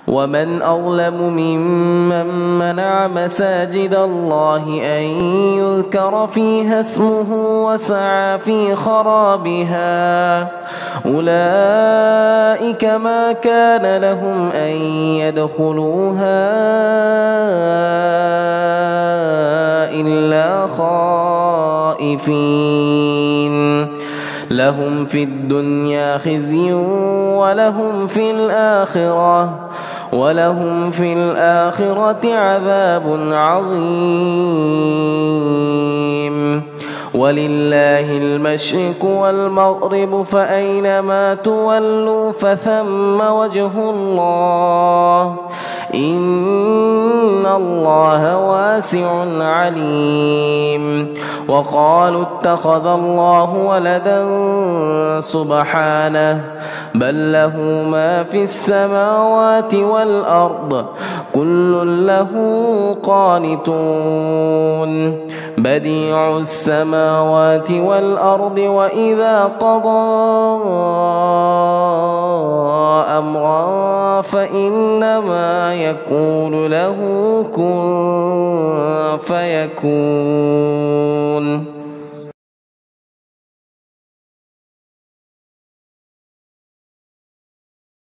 ومن أظلم ممن منع مساجد الله أن يذكر فيها اسمه وسعى في خرابها أولئك ما كان لهم أن يدخلوها إلا خائفين لهم في الدنيا خزي ولهم في الآخرة عذاب عظيم ولله المشرق والمغرب فأينما تولوا فثم وجه الله إن الله واسع عليم وقالوا اتخذ الله ولدا سبحانه بل له ما في السماوات والأرض كل له قانتون بديع السماوات والأرض وإذا قضى أمرا فإنما يقول له كن فيكون.